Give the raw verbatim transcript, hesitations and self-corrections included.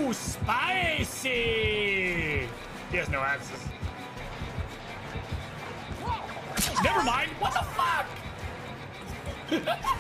Ooh, spicy! He has no axes. Never mind. What the fuck?